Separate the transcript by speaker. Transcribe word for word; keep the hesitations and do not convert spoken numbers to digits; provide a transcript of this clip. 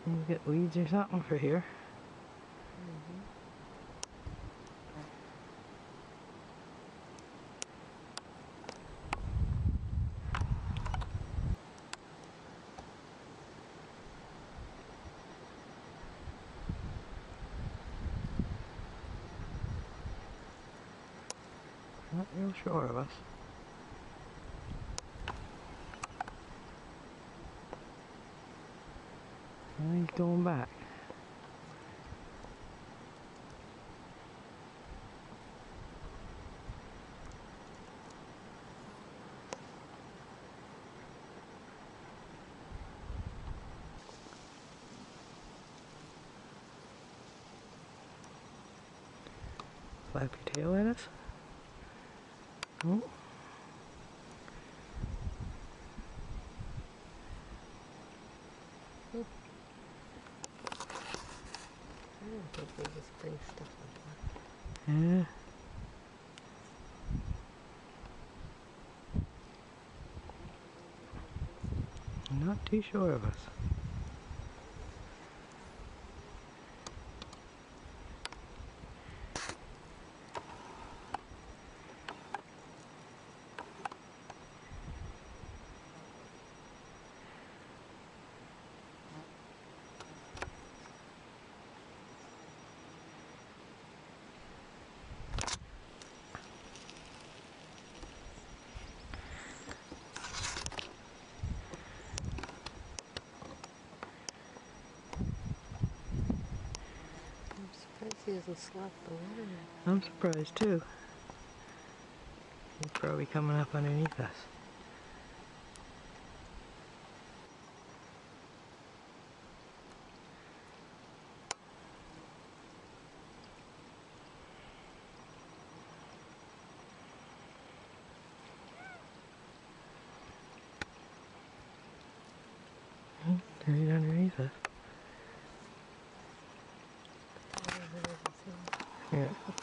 Speaker 1: You get weeds or something for here.
Speaker 2: Mm-hmm.
Speaker 1: Not real sure of us. Well, he's going back. Flap your tail at us. Oh.
Speaker 2: Oop. I don't think they just bring stuff like that.
Speaker 1: Yeah. I'm not too sure of us.
Speaker 2: I'm surprised he doesn't slap the water.
Speaker 1: I'm surprised too. He's probably coming up underneath us. Right underneath us. Yeah.